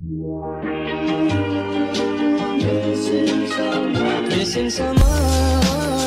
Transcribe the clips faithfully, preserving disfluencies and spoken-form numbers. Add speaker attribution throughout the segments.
Speaker 1: Missing someone.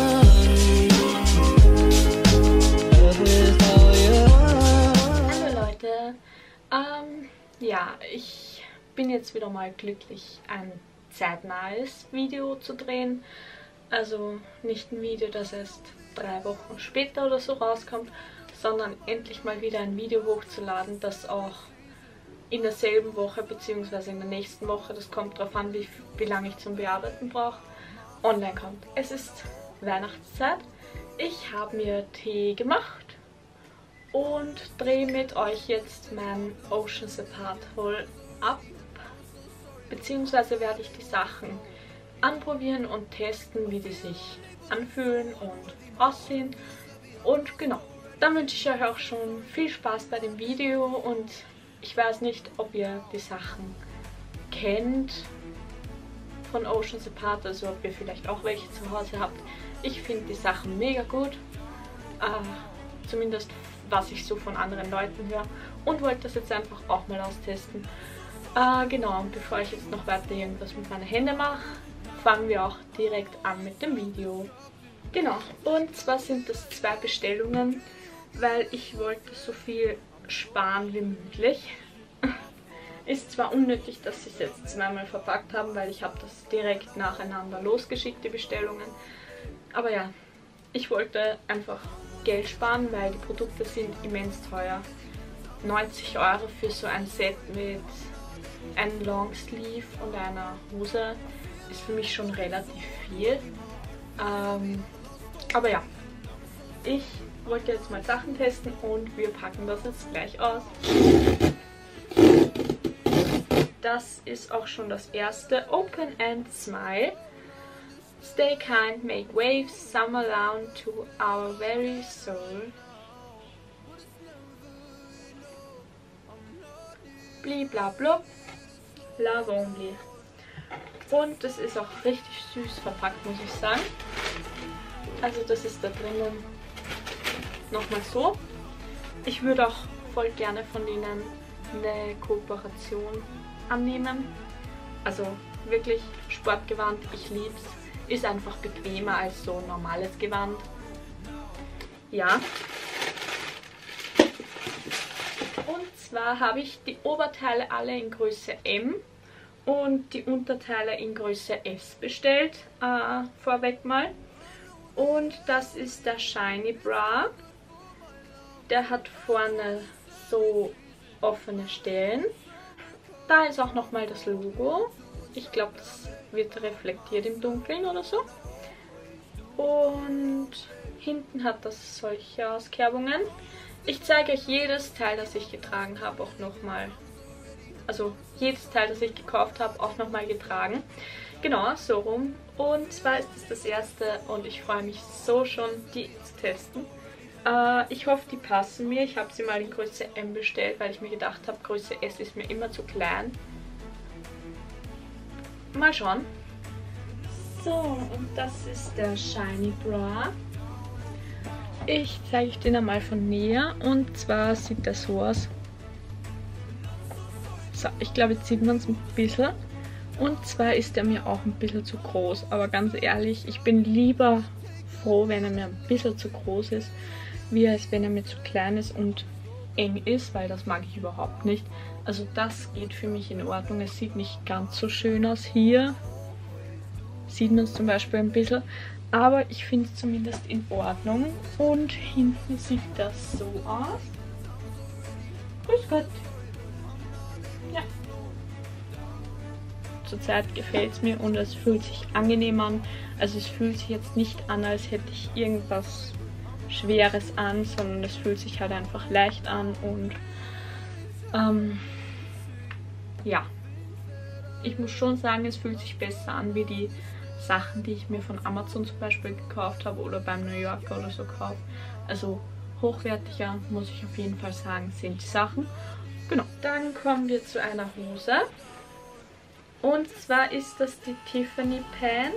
Speaker 2: Hallo Leute, ähm, ja, ich bin jetzt wieder mal glücklich, ein zeitnahes Video zu drehen. Also nicht ein Video, das erst drei Wochen später oder so rauskommt, sondern endlich mal wieder ein Video hochzuladen, das auch in derselben Woche bzw. in der nächsten Woche, das kommt darauf an, wie, wie lange ich zum Bearbeiten brauche, online kommt. Es ist Weihnachtszeit, ich habe mir Tee gemacht und drehe mit euch jetzt mein Oceans Apart Haul ab, beziehungsweise werde ich die Sachen anprobieren und testen, wie die sich anfühlen und aussehen. Und genau, dann wünsche ich euch auch schon viel Spaß bei dem Video und ich weiß nicht, ob ihr die Sachen kennt von Oceans Apart, also ob ihr vielleicht auch welche zu Hause habt. Ich finde die Sachen mega gut, äh, zumindest was ich so von anderen Leuten höre, und wollte das jetzt einfach auch mal austesten. Äh, genau, und bevor ich jetzt noch weiter irgendwas mit meinen Händen mache, fangen wir auch direkt an mit dem Video. Genau, und zwar sind das zwei Bestellungen, weil ich wollte so viel sparen wie möglich. Ist zwar unnötig, dass sie es jetzt zweimal verpackt haben, weil ich habe das direkt nacheinander losgeschickt, die Bestellungen. Aber ja, ich wollte einfach Geld sparen, weil die Produkte sind immens teuer. neunzig Euro für so ein Set mit einem Longsleeve und einer Hose ist für mich schon relativ viel. Ähm, aber ja, ich wollte jetzt mal Sachen testen und wir packen das jetzt gleich aus. Das ist auch schon das erste. Open and Smile. Stay kind, make waves, summer down to our very soul. Bliblablub, love only. Und das ist auch richtig süß verpackt, muss ich sagen. Also das ist da drinnen nochmal so. Ich würde auch voll gerne von denen eine Kooperation annehmen. Also wirklich Sportgewand, ich liebe es. Ist einfach bequemer als so normales Gewand. Ja. Und zwar habe ich die Oberteile alle in Größe M und die Unterteile in Größe S bestellt. Äh, vorweg mal. Und das ist der Shiny Bra. Der hat vorne so offene Stellen. Da ist auch nochmal das Logo. Ich glaube, das wird reflektiert im Dunkeln oder so. Und hinten hat das solche Auskerbungen. Ich zeige euch jedes Teil, das ich getragen habe, auch nochmal. Also jedes Teil, das ich gekauft habe, auch nochmal getragen. Genau, so rum. Und zwar ist es das erste und ich freue mich so schon, die zu testen. Äh, ich hoffe, die passen mir. Ich habe sie mal in Größe M bestellt, weil ich mir gedacht habe, Größe S ist mir immer zu klein. Mal schauen. So, und das ist der Shiny Bra. Ich zeige euch den einmal von näher. Und zwar sieht der so aus. So, ich glaube, jetzt sieht man es ein bisschen. Und zwar ist er mir auch ein bisschen zu groß. Aber ganz ehrlich, ich bin lieber froh, wenn er mir ein bisschen zu groß ist, wie als wenn er mir zu klein ist und eng ist, weil das mag ich überhaupt nicht. Also das geht für mich in Ordnung. Es sieht nicht ganz so schön aus. Hier sieht man es zum Beispiel ein bisschen, aber ich finde es zumindest in Ordnung. Und hinten sieht das so aus. Grüß Gott. Ja. Zurzeit gefällt es mir und es fühlt sich angenehm an. Also es fühlt sich jetzt nicht an, als hätte ich irgendwas Schweres an, sondern es fühlt sich halt einfach leicht an und ähm, ja, ich muss schon sagen, es fühlt sich besser an wie die Sachen, die ich mir von Amazon zum Beispiel gekauft habe oder beim New Yorker oder so kaufe. Also hochwertiger, muss ich auf jeden Fall sagen, sind die Sachen. Genau, dann kommen wir zu einer Hose. Und zwar ist das die Tiffany Pant.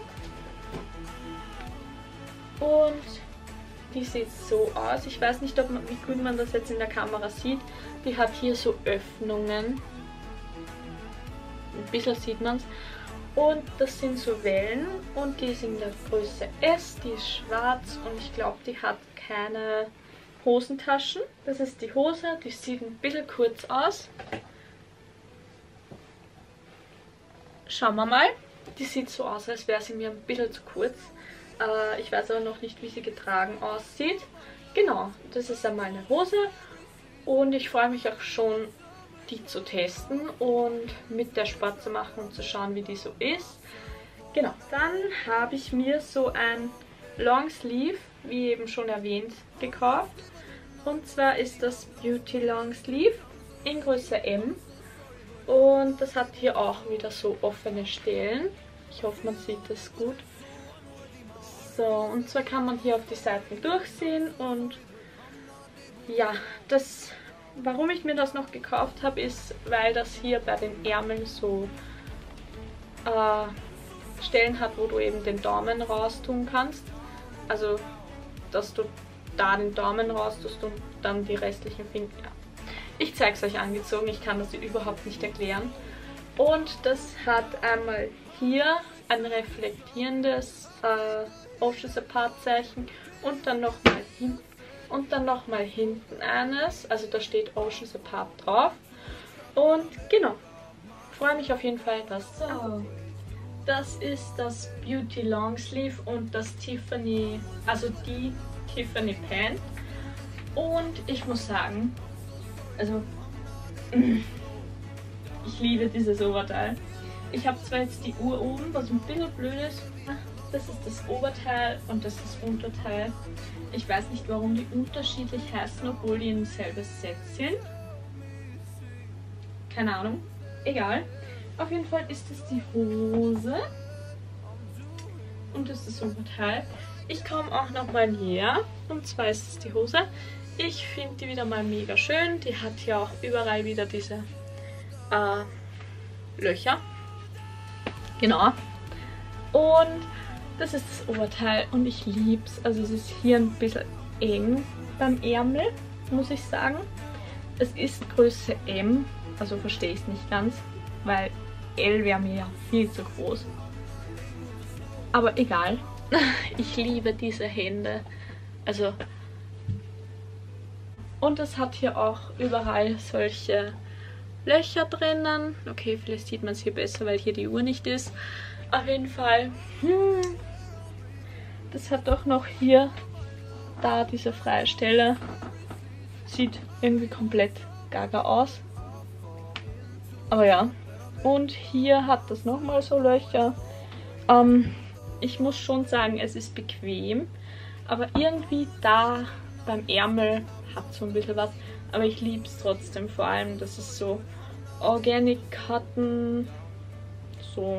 Speaker 2: Und die sieht so aus. Ich weiß nicht, ob man, wie gut man das jetzt in der Kamera sieht. Die hat hier so Öffnungen. ein bisschen sieht man es. Und das sind so Wellen und die ist in der Größe S, die ist schwarz und ich glaube, die hat keine Hosentaschen. Das ist die Hose, die sieht ein bisschen kurz aus. Schauen wir mal. Die sieht so aus, als wäre sie mir ein bisschen zu kurz. Äh, ich weiß aber noch nicht, wie sie getragen aussieht. Genau, das ist einmal eine Hose und ich freue mich auch schon, die zu testen und mit der Sport zu machen und zu schauen, wie die so ist. Genau, dann habe ich mir so ein Longsleeve, wie eben schon erwähnt, gekauft. Und zwar ist das Beauty Longsleeve in Größe M. Und das hat hier auch wieder so offene Stellen. Ich hoffe, man sieht das gut. So, und zwar kann man hier auf die Seiten durchsehen und ja, das... Warum ich mir das noch gekauft habe, ist, weil das hier bei den Ärmeln so äh, Stellen hat, wo du eben den Daumen raus tun kannst. Also, dass du da den Daumen raus tust und dann die restlichen Finger. Ja. Ich zeige es euch angezogen, ich kann das überhaupt nicht erklären. Und das hat einmal hier ein reflektierendes äh, Oceans Apart Zeichen und dann nochmal hinten. Und dann nochmal hinten eines, also da steht Oceans Apart drauf. Und genau, freue mich auf jeden Fall, das zu haben. Das ist das Beauty Longsleeve und das Tiffany, also die Tiffany Pant. Und ich muss sagen, also ich liebe dieses Oberteil. Ich habe zwar jetzt die Uhr oben, was ein bisschen blöd ist. Das ist das Oberteil und das ist das Unterteil. Ich weiß nicht, warum die unterschiedlich heißen, obwohl die ein selbes Set sind. Keine Ahnung. Egal. Auf jeden Fall ist das die Hose. Und das ist das Oberteil. Ich komme auch nochmal näher. Und zwar ist es die Hose. Ich finde die wieder mal mega schön. Die hat ja auch überall wieder diese äh, Löcher. Genau. Und das ist das Oberteil und ich liebe es. Also es ist hier ein bisschen eng beim Ärmel, muss ich sagen. Es ist Größe M, also verstehe ich es nicht ganz, weil L wäre mir ja viel zu groß. Aber egal. Ich liebe diese Hände. Also und es hat hier auch überall solche Löcher drinnen. Okay, vielleicht sieht man es hier besser, weil hier die Uhr nicht ist. Auf jeden Fall, hm, das hat doch noch hier, da diese freie Stelle, sieht irgendwie komplett gaga aus. Aber ja, und hier hat das nochmal so Löcher. Ähm, ich muss schon sagen, es ist bequem, aber irgendwie da beim Ärmel hat so ein bisschen was. Aber ich liebe es trotzdem, vor allem, das ist so Organic Cotton, so.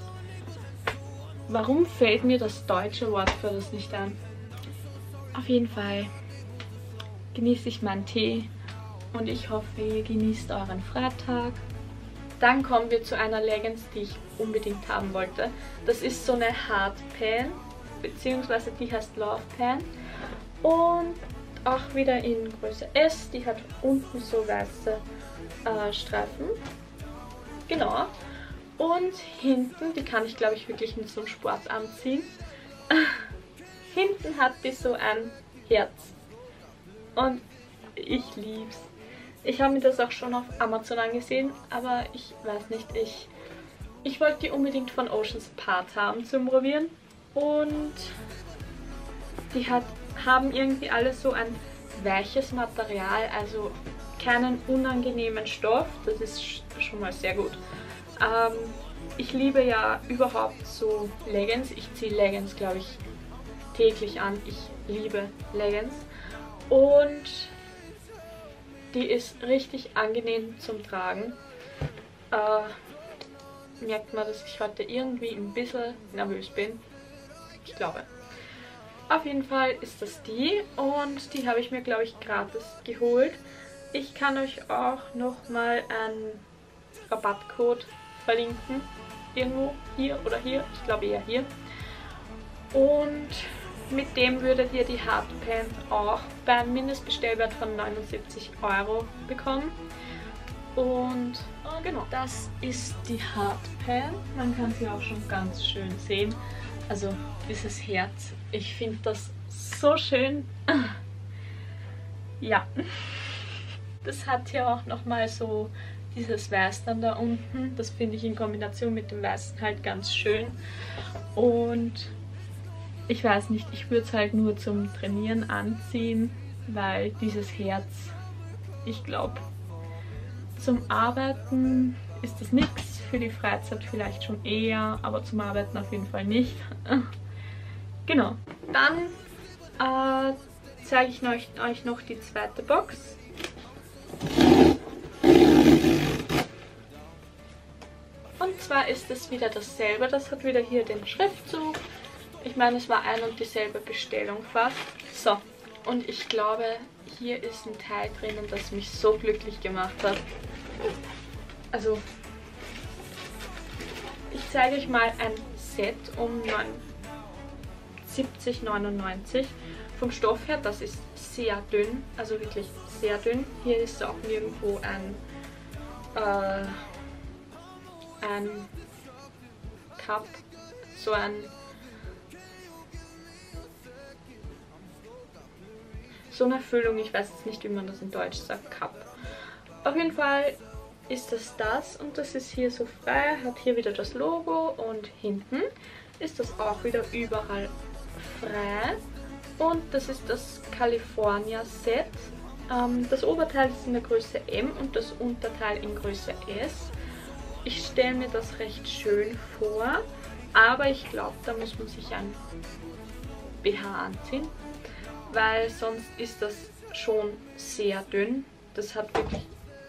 Speaker 2: Warum fällt mir das deutsche Wort für das nicht ein? Auf jeden Fall genieße ich meinen Tee und ich hoffe, ihr genießt euren Freitag. Dann kommen wir zu einer Leggings, die ich unbedingt haben wollte. Das ist so eine Hardpan, beziehungsweise die heißt Love Pan. Und auch wieder in Größe S. Die hat unten so weiße äh, Streifen. Genau. Und hinten, die kann ich glaube ich wirklich mit so einem Sport anziehen. Hinten hat die so ein Herz. Und ich lieb's. Ich habe mir das auch schon auf Amazon angesehen, aber ich weiß nicht, ich, ich wollte die unbedingt von Oceans Apart haben zum Probieren. Und die hat, haben irgendwie alle so ein weiches Material, also keinen unangenehmen Stoff. Das ist schon mal sehr gut. Ähm, ich liebe ja überhaupt so Leggings. Ich ziehe Leggings, glaube ich, täglich an. Ich liebe Leggings. Und die ist richtig angenehm zum Tragen. Äh, merkt man, dass ich heute irgendwie ein bisschen nervös bin. Ich glaube. Auf jeden Fall ist das die und die habe ich mir, glaube ich, gratis geholt. Ich kann euch auch nochmal einen Rabattcode verlinken. Irgendwo hier oder hier. Ich glaube eher hier. Und mit dem würdet ihr die Hardpan auch beim Mindestbestellwert von neunundsiebzig Euro bekommen. Und Äh, genau, das ist die Hardpan. Man kann sie auch schon ganz schön sehen. Also dieses Herz, ich finde das so schön. Ja, das hat hier auch nochmal so dieses Weiß dann da unten. Das finde ich in Kombination mit dem Weißen halt ganz schön. Und ich weiß nicht, ich würde es halt nur zum Trainieren anziehen, weil dieses Herz, ich glaube, zum Arbeiten ist das nichts, für die Freizeit vielleicht schon eher, aber zum Arbeiten auf jeden Fall nicht. Genau, dann äh, zeige ich euch, euch noch die zweite Box. Und zwar ist es wieder dasselbe, das hat wieder hier den Schriftzug. Ich meine, es war ein und dieselbe Bestellung fast. So, und ich glaube, hier ist ein Teil drinnen, das mich so glücklich gemacht hat. Also, ich zeige euch mal ein Set um siebzig neunundneunzig. Vom Stoff her, das ist sehr dünn, also wirklich sehr dünn. Hier ist auch nirgendwo ein, äh, ein Cup, so ein so eine Füllung, ich weiß jetzt nicht, wie man das in Deutsch sagt, Cup. Auf jeden Fall ist das das und das ist hier so frei, hat hier wieder das Logo und hinten ist das auch wieder überall frei. Und das ist das California Set. Ähm, das Oberteil ist in der Größe M und das Unterteil in Größe S. Ich stelle mir das recht schön vor, aber ich glaube, da muss man sich ein B H anziehen, weil sonst ist das schon sehr dünn. Das hat wirklich,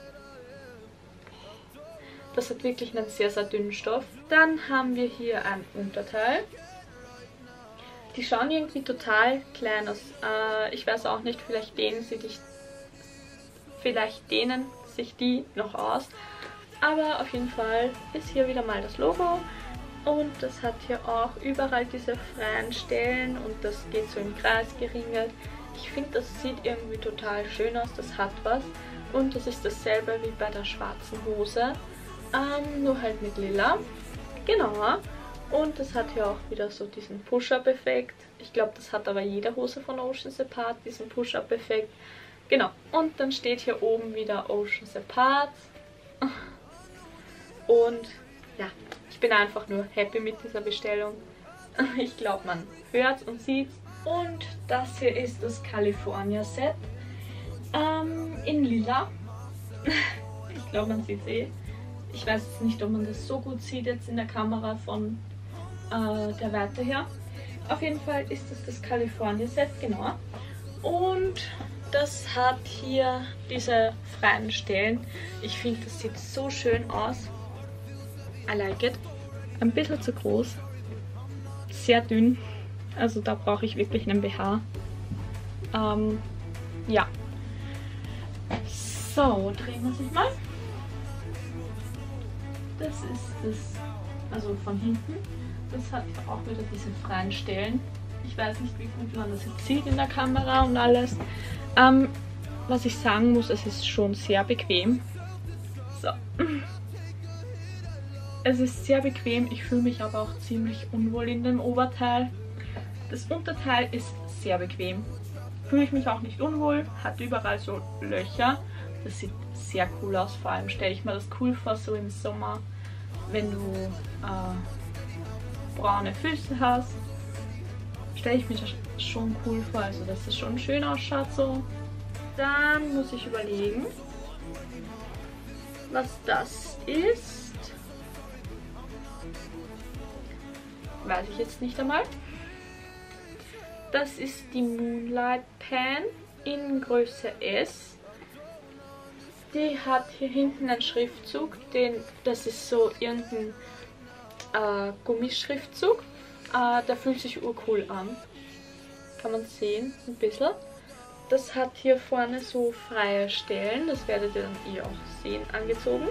Speaker 2: das hat wirklich einen sehr, sehr dünnen Stoff. Dann haben wir hier ein Unterteil. Die schauen irgendwie total klein aus. Äh, ich weiß auch nicht, vielleicht dehnen sie dich, vielleicht dehnen sich die noch aus. Aber auf jeden Fall ist hier wieder mal das Logo. Und das hat hier auch überall diese freien Stellen und das geht so im Kreis geringelt. Ich finde, das sieht irgendwie total schön aus, das hat was. Und das ist dasselbe wie bei der schwarzen Hose, ähm, nur halt mit Lila. Genau. Und das hat hier auch wieder so diesen Push-Up-Effekt. Ich glaube, das hat aber jede Hose von Oceans Apart, diesen Push-Up-Effekt. Genau. Und dann steht hier oben wieder Oceans Apart. Und ja, ich bin einfach nur happy mit dieser Bestellung. Ich glaube, man hört und sieht. Und das hier ist das California Set ähm, in Lila. Ich glaube, man sieht es eh. Ich weiß jetzt nicht, ob man das so gut sieht jetzt in der Kamera von äh, der Weite her. Auf jeden Fall ist das das California Set, genau. Und das hat hier diese freien Stellen. Ich finde, das sieht so schön aus. I like it. Ein bisschen zu groß. Sehr dünn. Also da brauche ich wirklich einen B H. Ähm, ja. So, drehen wir sich mal. Das ist das, also von hinten. Das hat auch wieder diese freien Stellen. Ich weiß nicht, wie gut man das jetzt sieht in der Kamera und alles. Ähm, was ich sagen muss, es ist schon sehr bequem. So. Es ist sehr bequem, ich fühle mich aber auch ziemlich unwohl in dem Oberteil. Das Unterteil ist sehr bequem. Fühle ich mich auch nicht unwohl, hat überall so Löcher. Das sieht sehr cool aus, vor allem stelle ich mir das cool vor, so im Sommer, wenn du äh, braune Füße hast. Stelle ich mir das schon cool vor, also dass es schon schön ausschaut so. Dann muss ich überlegen, was das ist. Weiß ich jetzt nicht einmal. Das ist die Moonlight Pan in Größe S. Die hat hier hinten einen Schriftzug, den, das ist so irgendein äh, Gummischriftzug. Äh, der fühlt sich urcool an. Kann man sehen, ein bisschen. Das hat hier vorne so freie Stellen, das werdet ihr dann eh auch sehen, angezogen.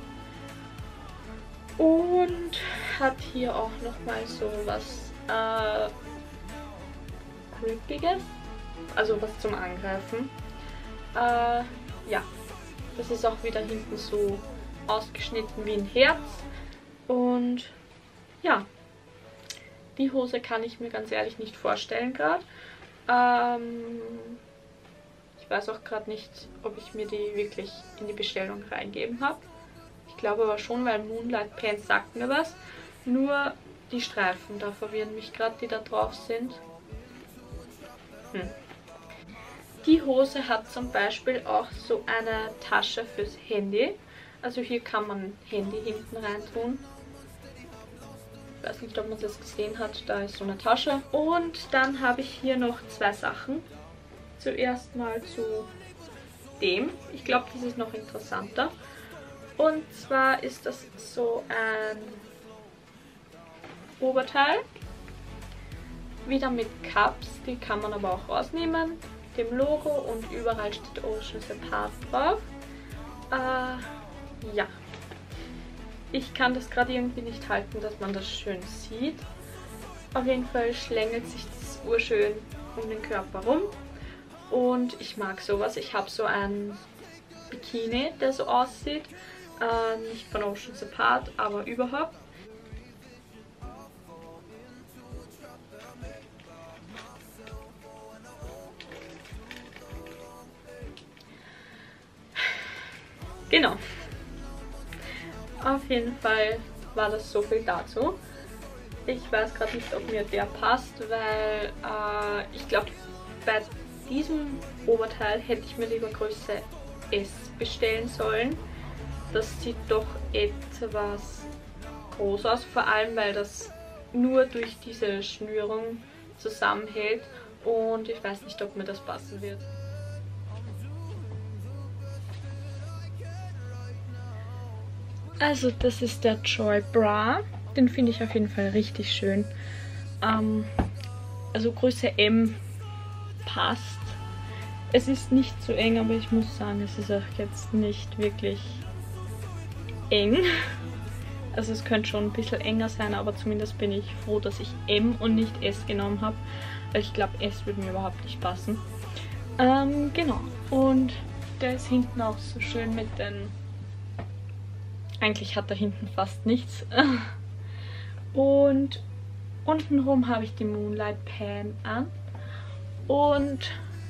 Speaker 2: Und hat hier auch nochmal so was äh, Grippiges, also was zum Angreifen. Äh, ja, das ist auch wieder hinten so ausgeschnitten wie ein Herz. Und ja, die Hose kann ich mir ganz ehrlich nicht vorstellen gerade. Ähm, ich weiß auch gerade nicht, ob ich mir die wirklich in die Bestellung reingeben habe. Ich glaube aber schon, weil Moonlight Pants sagt mir was. Nur die Streifen, da verwirren mich gerade, die da drauf sind. Hm. Die Hose hat zum Beispiel auch so eine Tasche fürs Handy. Also hier kann man Handy hinten rein tun. Ich weiß nicht, ob man das gesehen hat. Da ist so eine Tasche. Und dann habe ich hier noch zwei Sachen. Zuerst mal zu dem. Ich glaube, das ist noch interessanter. Und zwar ist das so ein Oberteil. Wieder mit Cups. Die kann man aber auch rausnehmen. Dem Logo und überall steht Oceans Apart drauf. Äh, ja. Ich kann das gerade irgendwie nicht halten, dass man das schön sieht. Auf jeden Fall schlängelt sich das urschön um den Körper rum. Und ich mag sowas. Ich habe so einen Bikini, der so aussieht. Äh, nicht von Oceans Apart, aber überhaupt. Genau. Auf jeden Fall war das so viel dazu. Ich weiß gerade nicht, ob mir der passt, weil äh, ich glaube, bei diesem Oberteil hätte ich mir lieber Größe S bestellen sollen. Das sieht doch etwas groß aus, vor allem weil das nur durch diese Schnürung zusammenhält und ich weiß nicht, ob mir das passen wird. Also das ist der Joy Bra. Den finde ich auf jeden Fall richtig schön. Ähm, also Größe M passt. Es ist nicht zu eng, aber ich muss sagen, es ist auch jetzt nicht wirklich eng. Also es könnte schon ein bisschen enger sein, aber zumindest bin ich froh, dass ich M und nicht S genommen habe. Weil ich glaube, S würde mir überhaupt nicht passen. Ähm, genau. Und der ist hinten auch so schön mit den... Eigentlich hat er hinten fast nichts. Und untenrum habe ich die Moonlight Pan an. Und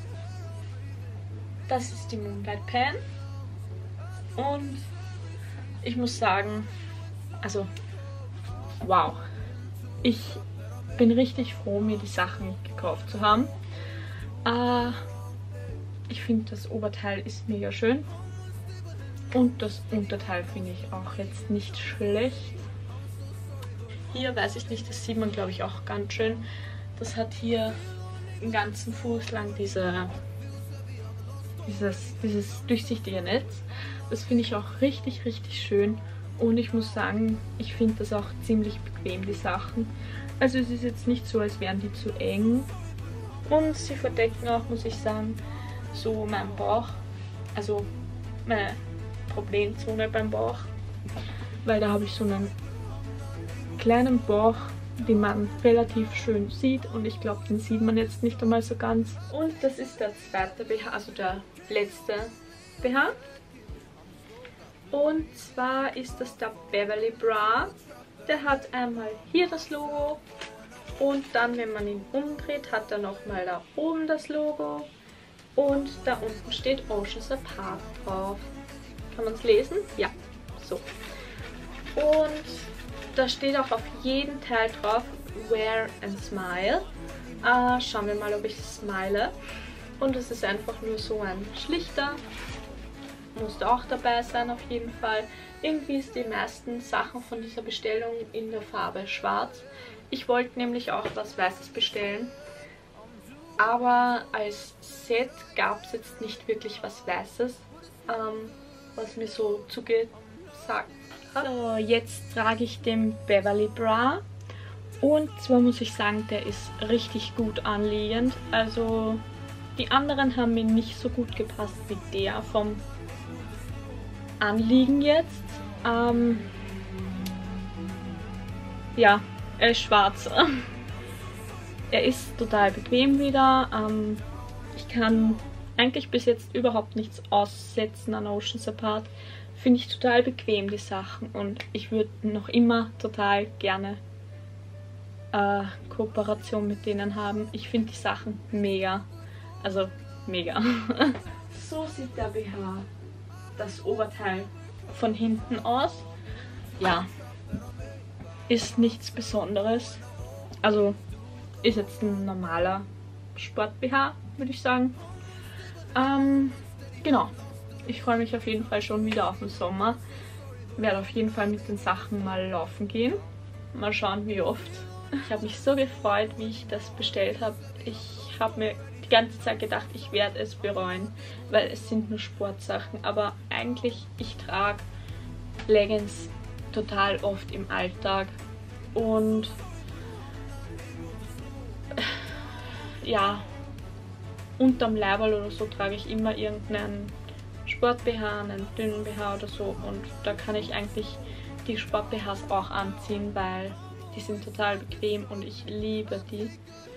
Speaker 2: das ist die Moonlight Pan. Und ich muss sagen, also wow. Ich bin richtig froh, mir die Sachen gekauft zu haben. Äh, ich finde, das Oberteil ist mega schön. Und das Unterteil finde ich auch jetzt nicht schlecht. Hier weiß ich nicht, das sieht man glaube ich auch ganz schön. Das hat hier den ganzen Fuß lang diese, dieses, dieses durchsichtige Netz. Das finde ich auch richtig, richtig schön. Und ich muss sagen, ich finde das auch ziemlich bequem, die Sachen. Also es ist jetzt nicht so, als wären die zu eng. Und sie verdecken auch, muss ich sagen, so meinen Bauch. Also meine Problemzone beim Bauch, weil da habe ich so einen kleinen Bauch, den man relativ schön sieht und ich glaube, den sieht man jetzt nicht einmal so ganz. Und das ist der zweite B H, also der letzte B H. Und zwar ist das der Beverly Bra. Der hat einmal hier das Logo und dann, wenn man ihn umdreht, hat er nochmal da oben das Logo und da unten steht Oceans Apart drauf. Kann man es lesen? Ja, so. Und da steht auch auf jedem Teil drauf, Wear and Smile. Äh, schauen wir mal, ob ich smile. Und es ist einfach nur so ein schlichter. Muss auch dabei sein auf jeden Fall. Irgendwie ist die meisten Sachen von dieser Bestellung in der Farbe schwarz. Ich wollte nämlich auch was Weißes bestellen. Aber als Set gab es jetzt nicht wirklich was Weißes. Ähm, was mir so zugesagt hat. So, jetzt trage ich den Beverly Bra und zwar muss ich sagen, der ist richtig gut anliegend. Also die anderen haben mir nicht so gut gepasst wie der vom Anliegen jetzt. Ähm, ja, er ist schwarz. Er ist total bequem wieder. Ähm, ich kann eigentlich bis jetzt überhaupt nichts aussetzen an Oceans Apart. finde ich total bequem, die Sachen. Und ich würde noch immer total gerne äh, Kooperation mit denen haben. Ich finde die Sachen mega. Also mega. So sieht der B H, das Oberteil, von hinten aus. Ja, ist nichts Besonderes. Also ist jetzt ein normaler Sport-B H, würde ich sagen. Ähm, genau. Ich freue mich auf jeden Fall schon wieder auf den Sommer. Werde auf jeden Fall mit den Sachen mal laufen gehen. Mal schauen, wie oft. Ich habe mich so gefreut, wie ich das bestellt habe. Ich habe mir die ganze Zeit gedacht, ich werde es bereuen, weil es sind nur Sportsachen. Aber eigentlich, ich trage Leggings total oft im Alltag. Und ja, unterm Leiberl oder so trage ich immer irgendeinen Sport-B H, einen dünnen B H oder so. Und da kann ich eigentlich die Sport-B Hs auch anziehen, weil die sind total bequem und ich liebe die.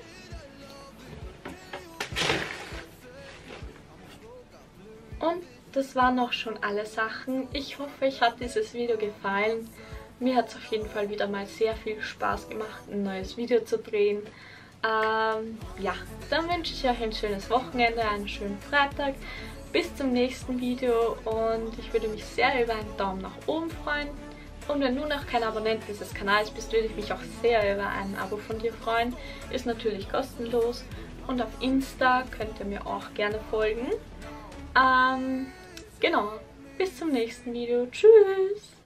Speaker 2: Und das waren auch schon alle Sachen. Ich hoffe, euch hat dieses Video gefallen. Mir hat es auf jeden Fall wieder mal sehr viel Spaß gemacht, ein neues Video zu drehen. Ähm, ja, dann wünsche ich euch ein schönes Wochenende, einen schönen Freitag. Bis zum nächsten Video und ich würde mich sehr über einen Daumen nach oben freuen. Und wenn du noch kein Abonnent dieses Kanals bist, würde ich mich auch sehr über ein Abo von dir freuen. Ist natürlich kostenlos. Und auf Insta könnt ihr mir auch gerne folgen. Ähm, genau, bis zum nächsten Video. Tschüss!